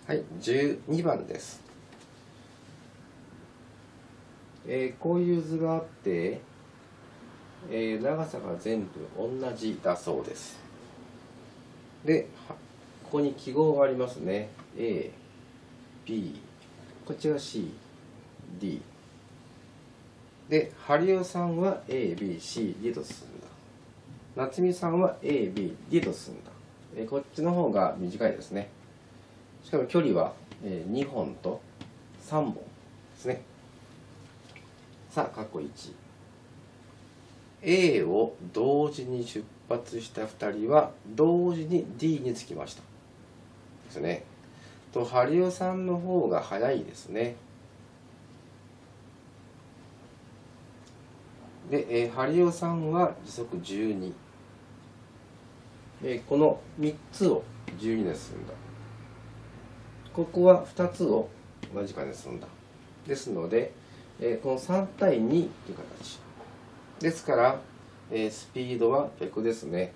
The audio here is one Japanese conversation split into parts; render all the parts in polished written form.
はい、12番です。こういう図があって、長さが全部同じだそうです。で、ここに記号がありますね。A、B、こっちが C、D。で、ハリオさんは A、B、C、D と進んだ。夏美さんは A、B、D と進んだ。こっちの方が短いですね。しかも距離は2本と3本ですね。さあ、括弧1。A を同時に出発した2人は同時に D に着きました。ですね。と、ハリオさんの方が早いですね。で、ハリオさんは時速12。この3つを12で進んだ。ここは2つを同じ時間で進んだ。ですので、この3対2という形。ですから、スピードは逆ですね。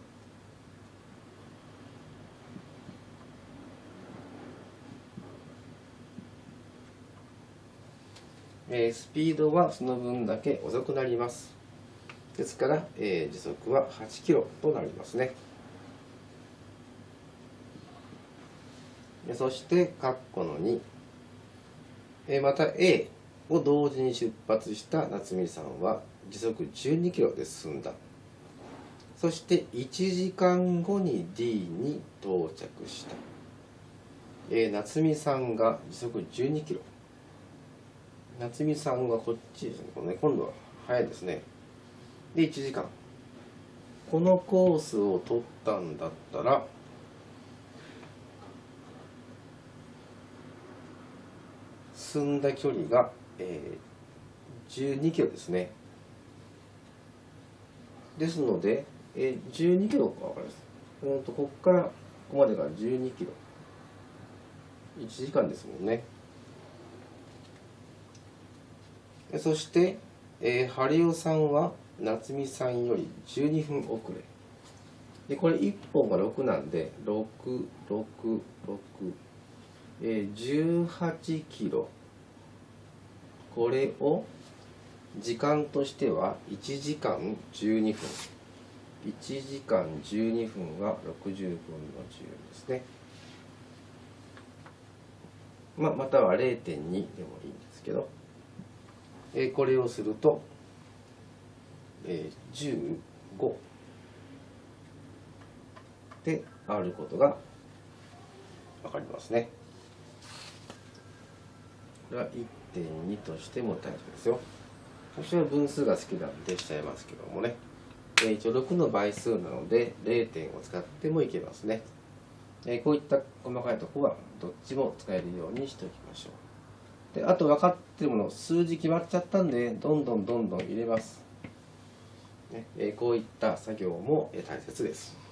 スピードはその分だけ遅くなります。ですから、時速は8キロとなりますね。そして、括弧の2。また A を同時に出発した夏美さんは時速12キロで進んだ。そして1時間後に D に到着した。夏美さんが時速12キロ。夏美さんはこっちですね。今度は速いですね。で、1時間。このコースを取ったんだったら、進んだ距離が、12キロですね。ですので、12キロか分かります。ここからここまでが12キロ。1時間ですもんね。そして、ハリオさんは夏美さんより12分遅れ。で、これ1本が6なんで、6、6、6、18キロ。これを時間としては1時間12分。1時間12分は60分の10ですね。または 0.2 でもいいんですけど、これをすると、15であることが分かりますね。これは 1.2 としても大丈夫ですよ。私は分数が好きなんでしちゃいますけどもね。一応6の倍数なので 0. 点を使ってもいけますね。こういった細かいところはどっちも使えるようにしておきましょう。で、あと分かっているもの、数字決まっちゃったんで、どんどん入れます。こういった作業も大切です。